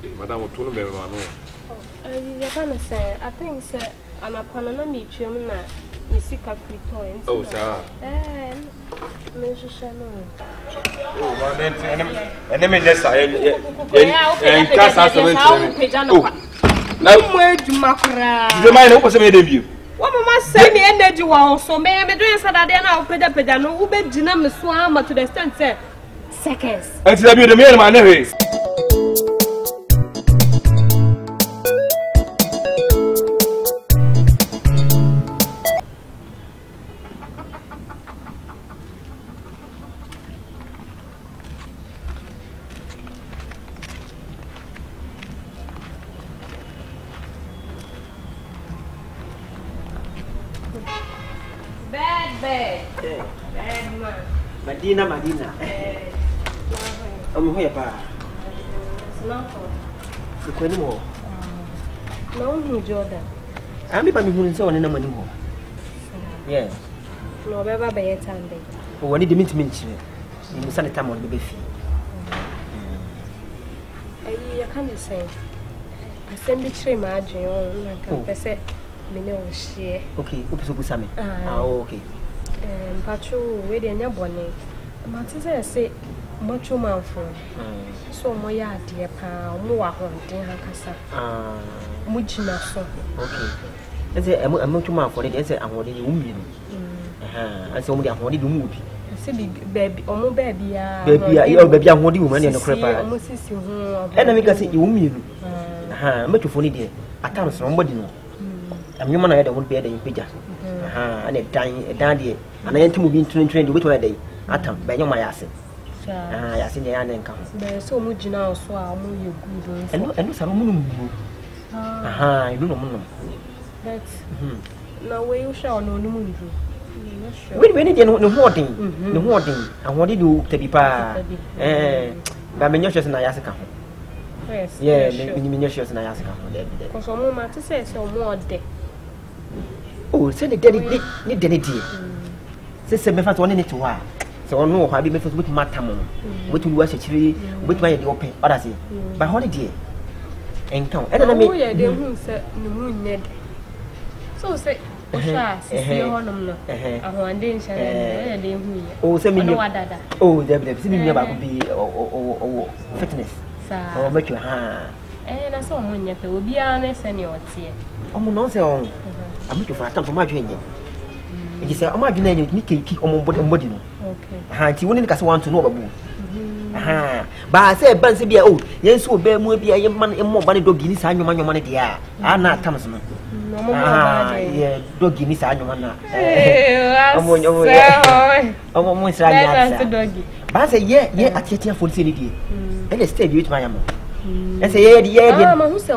Madam Tunu be no. You can say I think sir I'm a panana meet you na you see Capricorn. Oh sir. Me so no. Oh and then just and cast us oh. Now Where do makra? The man who was a debut. What mama say me energy wow so me doing Saturday now peda no ube gina me so ama to the extent say seconds. And to the man my name. Madina. I'm here, pa. No, Jordan. I'm even going to say no more. Yes. No, never by a time. Oh, I need to meet you. You send a time on the baby. I can't say. I send the tree margin on like I said, share. Okay, Sami. Okay. Patrol, waiting your bonnet. Martin say, much man for so my yard, dear pa, more haunting her casa. Muchina so. Okay. I say, I'm not too much for it. I say, I'm already woman. I saw me, I'm already moved. I said, baby, or more baby, baby, I'm already woman in the crap. And I make us say, you mean, much of funny dear. I can't somebody know. I'm human, I don't be in picture. And a dandy, and I ain't moving to train with my day. Atom, by your my asset. I see the end comes. There's so much now, so I'll move you good. And some moon. Aha, you don't know. That's no way you shall know no moon. We need no hoarding, no hoarding. And what did you to be pa? By miniatures and Ayasaka. Yes, yeah, miniatures and Ayasaka. Because some moment to say so more day. Oh, send the daddy need dear. Say, me fast one in it to her. So, no, how do you make with Matamon? What will wash a tree with my open, or I say, by holiday. And come, and I mean, the moon said, the moon Ned. So say, oh, send me oh, there seems about be fitness. Or make your hand. And I saw one yet, there will be honest and your tear. Oh, no, so I'm looking for a time for my junior. He said, I'm not going to keep on body. Okay. He wouldn't want to know about. But I said, Bansi be old. Yes, so bear will be a man and more money dog guineas and your money, dear. I'm not Thompson. Yeah, dog guineas and your money. I'm almost like doggy. But I say, yeah, I take your full city. And I stay with my ammo. I say, yeah,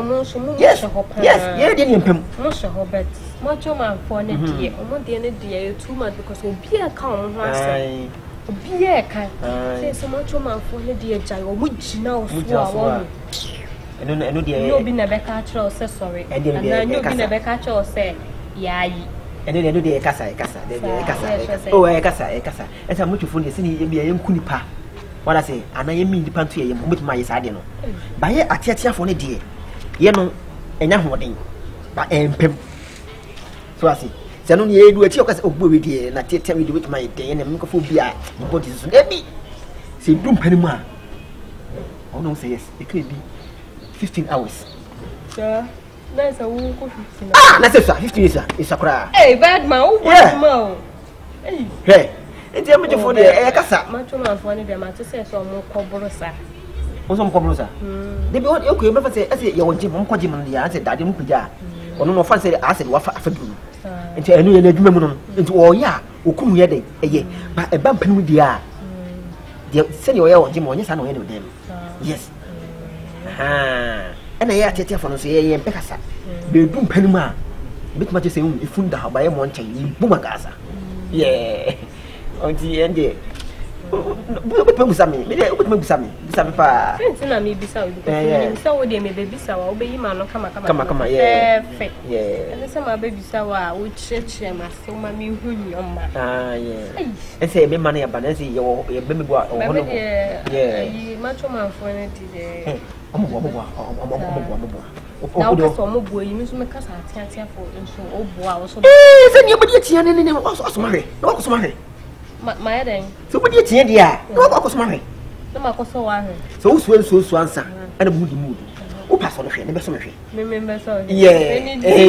yes, didn't him. Most of her much of my phone, dear, or more dear, too much because we'll be a calm. Be a cat. Say so much of my phone, dear Jago, which now, and I know you'll be never catch or say sorry, and then you'll be never catch or say, yah. And then I know the Casa, oh, a Casa, as I'm much of funny, sending me a young Kunipa. What I say, and I mean the pantry with my side. By a teacher for a dear, you know, and I'm holding, but I'm pimp. So I see. So only you do a chocolate of booby dear, and I tell me to with my day and a mucophobia. What is let me say, don't penny more. Oh, no, say yes, it could be 15 hours. Sir, that's a woman. Ah, that's it, sir. 15 years, it's a cry. Hey, bad man, hey. And tell me for the Casa. Much more funny than my sister, so more cobrosa. Or some cobrosa. They be okay, never say, I say, you want Jim, Uncle Jim, and the answer that didn't put or no fancy, I said, what for do. And tell you, remember into all ya, who come here, a year, but a bumping with the eye. The senior Jim, yes, I know any of them. Yes. And I had to tell from say, and Pecasa. They do Penma. Bit much say, if you by a month, you boom a Gaza. Yeah. On the end, Busa me. Me dey busa me pa. Friends na me bisa we because me bisa wo dey me be bisa wa obeyi ma no kama yeah. Yeah. And say my baby bisa wa wo chechre ma so ma me hu nyoma. Yeah. E say be man ya ba na say ye be me bo ho no. Yeah. Yi macho man for na ti dey. Omo. Now because omo bo yi me so me kasa atiatia for so obo a wo so. Say ni obodi atia ne so mare. No ko so mare. My then. So what you think dia? No ko so mare. No ma ko so wa he. So so answer. And mood. O pass on hwe, ne be so me hwe. Me so. Yeah.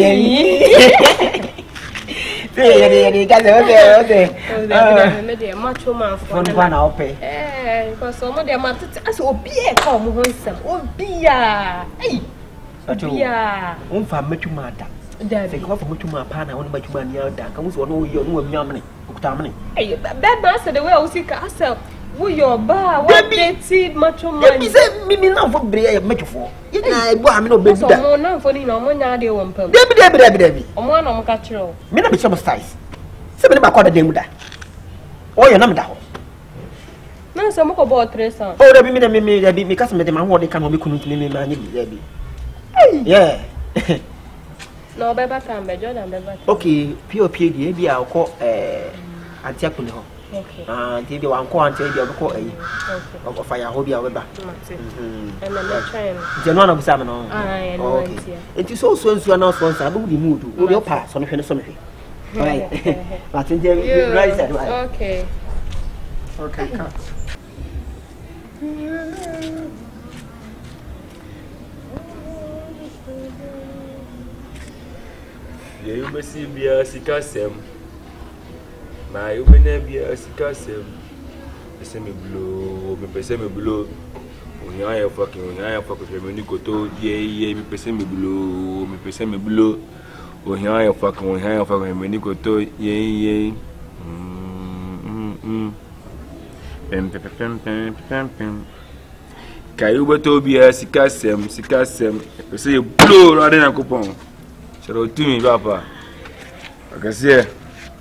Me dey macho man for na ope. Because omo dey ma tete as obi e ka omo ho nsam. Obi a. Obi a. On fa matuma da. Say go for matuma pa na on matuma ni da. Kan so no yo no amne. Okuta amne. That man said the way I was sick asel. Wo your bar, what dated macho man. Be say me na for bre matcho for. You na egbo am no be da. So mo na for ni na mo nya de won pam. Debi. Omo na mo ka kire. Me na be some size. Se me ba kwa da dem da. O yo na me da ho. Na se mo ko bo 300. Oh, debi me kase me de ma ho de kan ho me kunu tini me ma nya bi debi. Yeah. No beba kan be Jordan beba. Okay, POP dey bi a ko anti akuni ho. Okay. Anti dey wan ko anti dey ko ayi. Okay. Ko fire ho bi a weba. And then me try. Je no na busa me no. Okay. Enti so na sponsor abu di mood. O dey pa so no hwe no so me hwe. Right. But then right side. Okay. Okay, cut. You may see be a sikasem. My woman be a sikasem. The same blow, me same blow. When I fucking when you go to me person me blow. When I fucking when you go to Pem. Kayuba to be a sikasem. Say blow rather than a coupon. So to me, Papa. I can see it.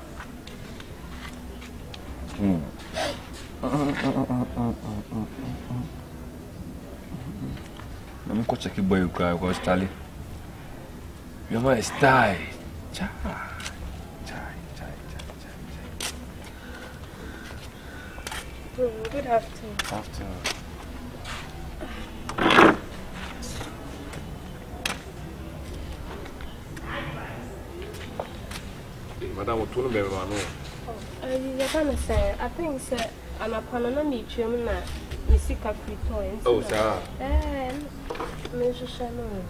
I'm going to check it boy, because Charlie. You're my style. Chai. Good afternoon. Madam, what do you mean? I think sir, I'm a panana meet you na Missika Crito. Oh, sir. Mr. Shannon.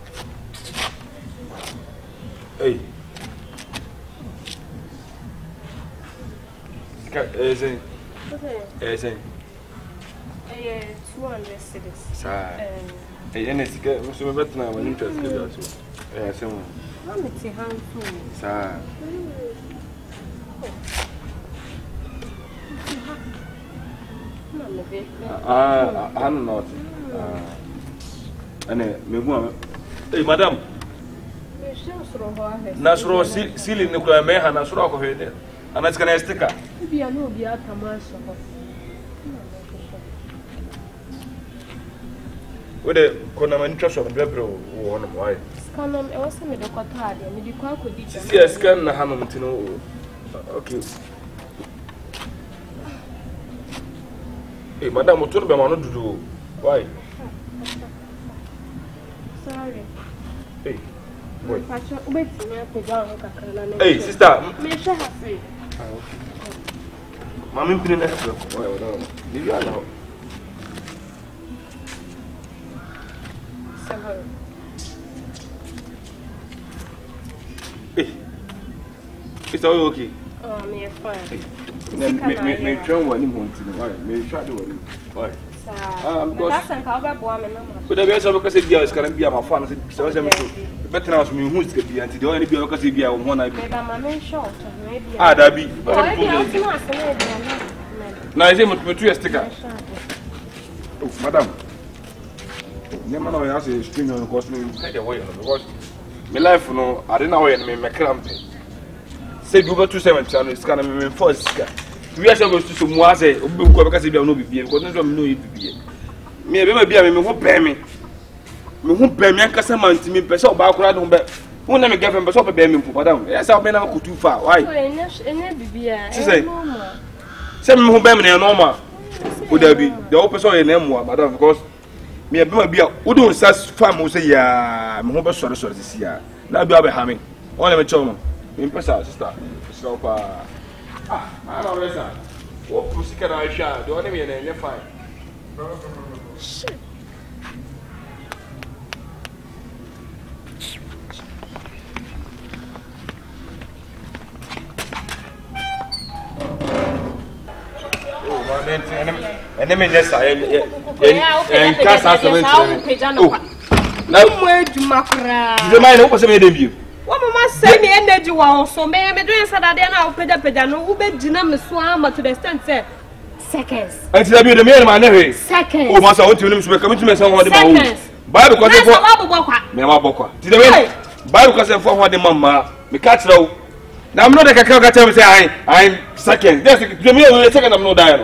Hey. Is it? 200 cities. Sir. Hey, and it's good. I'm better now. I'm interested. Yeah, someone. I'm a handful. Sir. I'm not. Hey, madam. Nasro ceiling nuclear meha nasro ko hede. Anas kana estika. Bia no bia tamasha ko. Wede kona man trust of bebro wo no why. Scanom e wose me dokota ade me di kwa kodi. Si scan na hanom tino. Okay. Hey, madam, what do you do? Why? Sorry. Hey, boy. Hey, sister. Me share her free. Mami pini na help. Why? Leave you alone. Sorry. Hey. Is all okay? Oh, me fine. Me try one in one. Why? Me try the one. Why? That's an cover boy. But the best of because it is going to be my fan. So better now, me who's going to be anti. The only because it be a one. Maybe I'm short. Maybe. That be. Now I say me two sticker. Oh, madam. Never know I ask a string on cost me. Take away because my life I didn't know when me cramp. Say go to 7 channel. It's going to be first. we are supposed to some was a because you no be because no know it be. Me be me who pay me. Me who pay me kasa man ti me pese oba akura don be. Who na me girlfriend pese oba be me mpo madam. Yes I be na ko too far. Why? Enya bibia. Say me who be me na normal. Wo da bi. The whole person e na mo madam because me be ma bia wo don sa fam wo say ya me who be sore this ya. Na bi oba ha me. Wọ́n lè mi chọ́ mọ̀, mi n pèsè sister, sister ọ̀pá. I don't know, sir. What pussy can I share? Do I need me in a fine? Shit. Oh, and then yes, and cast out the window. No more to Macra. The man who was a debut. What must say me energy while so may I be doing so that they are now pedano who bet Jinam Swama to the extent seconds. Until I be the man, my name. Seconds. Oh, Master, I want to come to me someone about Bible because to the way Bible because for what the mamma, me catch low. Now I'm not like a cow tell me say I'm second. Just give me a second, I'm no dying.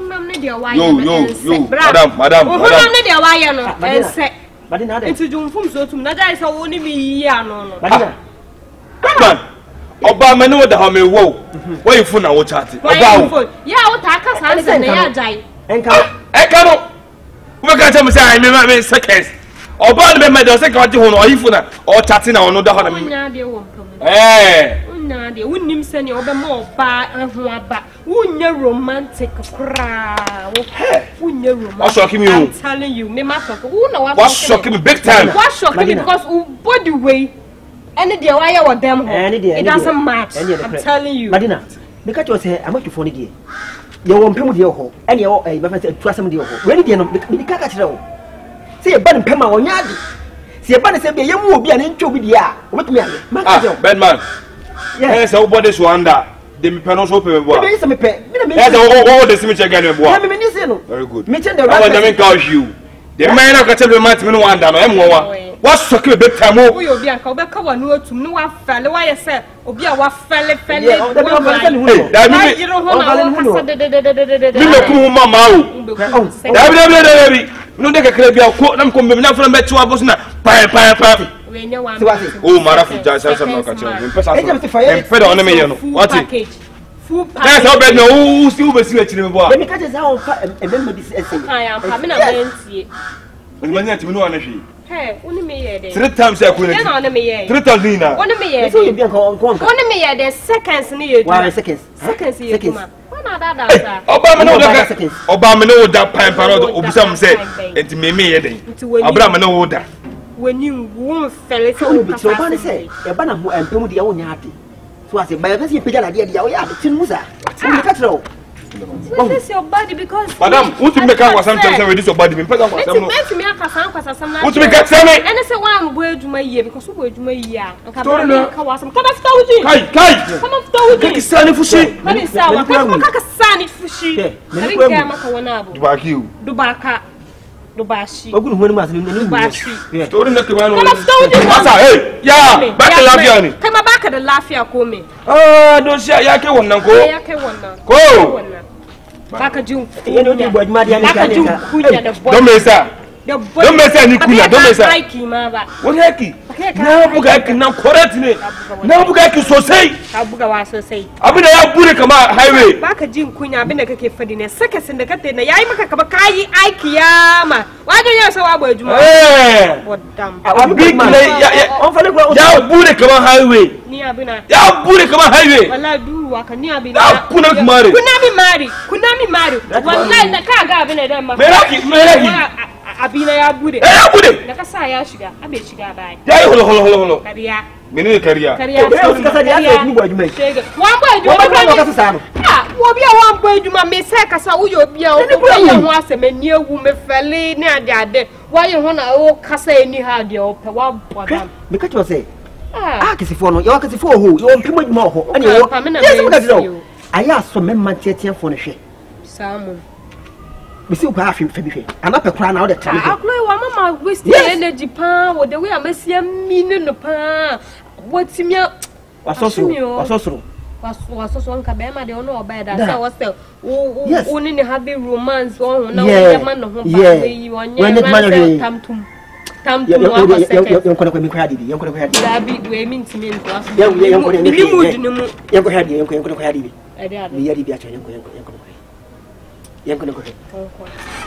You, madam. But in other, it's a doom from so to Nada is only me, no. Man, Obama know the home wo. Where you phone now chat? About. Yeah, what Takas has and they are die. And come. I cannot. We can tell me say I remember seconds. Obama be my second to or if or chatting or no the home. Eh. Nadia, wouldn't him send you over more bar and who wouldn't you romantic crowd? Wouldn't you romantic? I'm telling you, me matter. What's shocking me big time? What's shocking me because body way. Any day why you them it doesn't match. I'm telling you. Madina, because you say I'm not phone again. You won't pay with your home, and your trust some deal. When you know, the catcher. See a bad pema on yard. See a bad say, you will be an inch with the air. What me? Bad man. Yes, everybody wonder. The penos open. Yes, all the cemetery again. Very good. I want to you. The man I tell you, man, one down. What's so good? Big time. Oh, you'll be a cover to no fellow. Why I said, Obia was fellow. You don't want to oh, Marafu, full package. That's how bad no still be switching. Let me catch us out and then this essay. I am having a fancy. When you know, hey, only me 3 times I couldn't on me. 3 times Lina. One of me, so you be on me, there's seconds near 1 second. Seconds, Obama know that pipe or some say it may me Abraham know that. When you won't fell it so bad say a banner and do the own yard. So I say, by a picture idea, the yard, Musa. This is your body because Madam, what to make out sometimes with this body? What to make out some and I say, one word to my year because we do my year. Come on, take sunny for she. But it's our sunny for she. Dubaka. Dubashi. Oh, good woman, Dubashi. Told him that you want to yeah, back to Lafiani. Come back at the Lafia, call me. Oh, don't say Yaki one now. Go. Back a June. You know, you would Madian. Don't mess up. Don't mess any cooler. Don't mess up. What hecky? Now, Bugaki now correct me. Now, Bugaki so say. Abuga was so say. I've been a Burika highway. Back a Jim Queen, I've been a cake for dinner. Seconds in the Katina, Yamaka Kabakai, Ikeyama. Why do you say I would do? What damn? I'm big man. Yeah, Burika highway. Near Bina. Yeah, Burika highway. Well, I do walk a near Bina. Could not marry. One night the car got in a damn. Abina ya bude. Ya bude. Nakasa ya shiga. Abe shiga bai. Ya holo. Kariya. Menene kariya? Kariya. Kasa ya sai ni boy juma. Wan boy juma. Wan kasa sano. Ah, wo bia wan boy juma me sai kasa wo yo bia wo ko ye ho aseme ni ewu me fele ni ade. Wa ye ho na wo kasa eni ha de o pe wa bodam. Me ka cho say. Ah, kesifo no. Yo kesifo ho. Yo mpimo juma ho. Ani wo. Yes, me ka jo. Aya so me man tietia fo no hwe. Samu. We see half him for I'm not a crown out of time. I'll play one mama wasting energy pan with the way I must see a meaning of pan. What's him? What's also? was so on Kabema, they don't know about that. I was there. Who need to have a romance or no man of whom you want your come to. Come to you're going to be credit. You're going to have that be waving to me. You're going to have